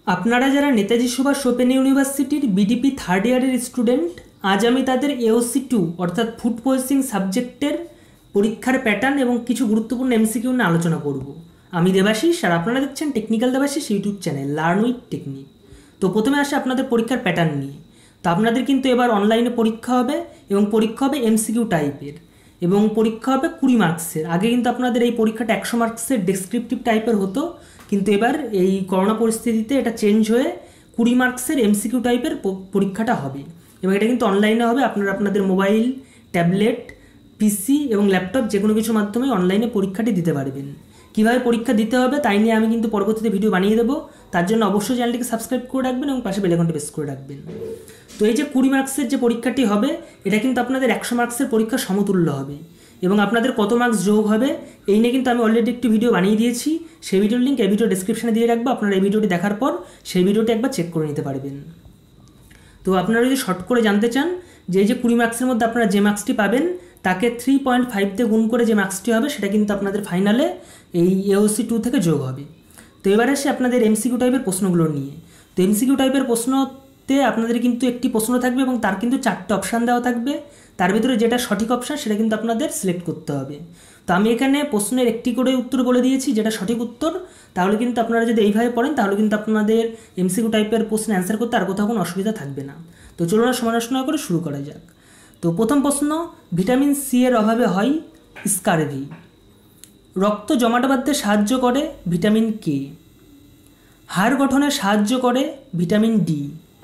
আপনারা যারা নেতাজি সুভাষ ওপেন ইউনিভার্সিটির বিডিপি থার্ড ইয়ারের স্টুডেন্ট, আজ আমি তাদের AOC2 অর্থাৎ ফুড প্রসেসিং সাবজেক্টের পরীক্ষার প্যাটার্ন এবং কিছু গুরুত্বপূর্ণ MCQ নিয়ে আলোচনা করব। আমি দেবাশিস আর আপনারা দেখছেন technical Debashis YouTube channel learn with technique. তো প্রথমে আসে আপনাদের পরীক্ষার প্যাটার্ন নিয়ে। তো আপনাদের কিন্তু এবার অনলাইনে পরীক্ষা হবে এবং পরীক্ষা হবে MCQ টাইপের এবং পরীক্ষা হবে 20 মার্কসের। আগে কিন্তু আপনাদের এই পরীক্ষাটা 100 মার্কসের ডেসক্রিপটিভ টাইপের হতো, কিন্তু এবার এই করোনা পরিস্থিতিতে এটা চেঞ্জ হয়ে 20 মার্কসের MCQ টাইপের পরীক্ষাটা হবে এবং এটা কিন্তু অনলাইনে হবে। আপনারা আপনাদের মোবাইল, ট্যাবলেট, পিসি এবং ল্যাপটপ যে কোনো কিছুর মাধ্যমে অনলাইনে পরীক্ষাটি দিতে পারবেন। কীভাবে পরীক্ষা দিতে হবে তাই নিয়ে আমি কিন্তু পরবর্তীতে ভিডিও বানিয়ে দেবো। তার জন্য অবশ্যই চ্যানেলটিকে সাবস্ক্রাইব করে রাখবেন এবং পাশে বেল আইকনটি প্রেস করে রাখবেন। তো এই যে 20 মার্কসের যে পরীক্ষাটি হবে এটা কিন্তু আপনাদের 100 মার্কসের পরীক্ষার সমতুল্য হবে এবং আপনাদের কত মার্কস যোগ হবে এই নিয়ে কিন্তু আমি অলরেডি একটি ভিডিও বানিয়ে দিয়েছি। সেই ভিডিওর লিঙ্ক এই ভিডিও ডেসক্রিপশনে দিয়ে রাখবো। আপনারা এই ভিডিওটি দেখার পর সেই ভিডিওটি একবার চেক করে নিতে পারবেন। তো আপনারা যদি শর্ট করে জানতে চান যে এই যে 20 মার্কসের মধ্যে আপনারা যে মার্কসটি পাবেন তাকে 3.5 দিয়ে গুণ করে যে মার্কসটি হবে সেটা কিন্তু আপনাদের ফাইনালে এই AOC2 থেকে যোগ হবে। তো এবার আসে আপনাদের MCQ টাইপের প্রশ্নগুলো নিয়ে। তো MCQ টাইপের প্রশ্নতে আপনাদের কিন্তু একটি প্রশ্ন থাকবে এবং তার কিন্তু 4টে অপশান দেওয়া থাকবে। তার ভিতরে যেটা সঠিক অপশান সেটা কিন্তু আপনাদের সিলেক্ট করতে হবে। তো আমি এখানে প্রশ্নের একটি করে উত্তর বলে দিয়েছি যেটা সঠিক উত্তর। তাহলে কিন্তু আপনারা যদি এইভাবে পড়েন তাহলে কিন্তু আপনাদের MCQ টাইপের প্রশ্নে অ্যান্সার করতে আর কোথাও কোনো অসুবিধা থাকবে না। তো চলুন সমালোচনা করে শুরু করা যাক। তো প্রথম প্রশ্ন, ভিটামিন সি এর অভাবে হয় স্কারভি। রক্ত জমাট বাঁধতে সাহায্য করে ভিটামিন কে। হাড় গঠনে সাহায্য করে ভিটামিন ডি।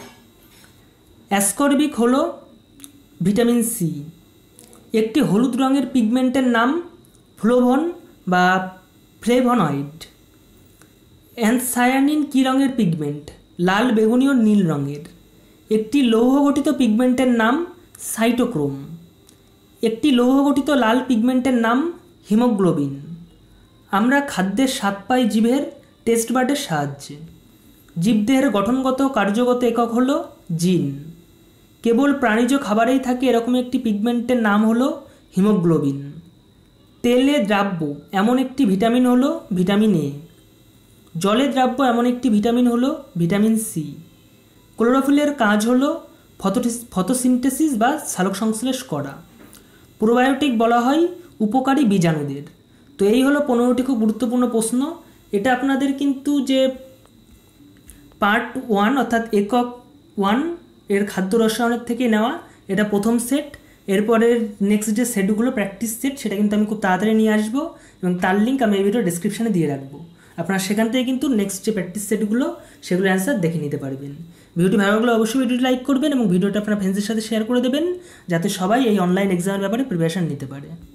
অ্যাসকর্বিক হলো ভিটামিন সি। একটি হলুদ রঙের পিগমেন্টের নাম ফ্লোভন বা ফ্লেভোনয়েড। অ্যানথায়ানিন কী রঙের পিগমেন্ট? লাল, বেগুনি ও নীল রঙের। একটি লৌহ গঠিত পিগমেন্টের নাম সাইটোক্রোম। একটি লৌহ গঠিত লাল পিগমেন্টের নাম হিমোগ্লোবিন। আমরা খাদ্যের স্বাদ পাই জিভের টেস্ট বাডের সাহায্যে। জীবদেহের গঠনগত কার্যগত একক হলো জিন। কেবল প্রাণীজ খাবারেই থাকে এরকম একটি পিগমেন্টের নাম হলো হিমোগ্লোবিন। তেলে দ্রাব্য এমন একটি ভিটামিন হলো ভিটামিন এ। জলে দ্রাব্য এমন একটি ভিটামিন হলো ভিটামিন সি। ক্লোরোফিলের কাজ হলো ফটোসিনথেসিস বা সালোকসংশ্লেষ করা। প্রোবায়োটিক বলা হয় উপকারী বীজাণুদের। তো এই হলো 15টি খুব গুরুত্বপূর্ণ প্রশ্ন। এটা আপনাদের কিন্তু যে পার্ট 1 অর্থাৎ একক 1 এর খাদ্য রসায়নের থেকে নেওয়া, এটা প্রথম সেট। এরপরের নেক্সট যে সেটগুলো প্র্যাকটিস সেট সেটা কিন্তু আমি খুব তাড়াতাড়ি নিয়ে আসবো এবং তার লিঙ্ক আমি এই ভিডিও ডেসক্রিপশানে দিয়ে রাখবো। আপনারা সেখান থেকে কিন্তু নেক্সট যে প্র্যাকটিস সেটগুলো সেগুলো অ্যান্সার দেখে নিতে পারবেন। ভিডিওটি ভালো লাগলে অবশ্যই ভিডিওটি লাইক করবেন এবং ভিডিওটা আপনার ফ্রেন্ডসদের সাথে শেয়ার করে দেবেন যাতে সবাই এই অনলাইন এক্সামের ব্যাপারে প্রিপারেশান নিতে পারে।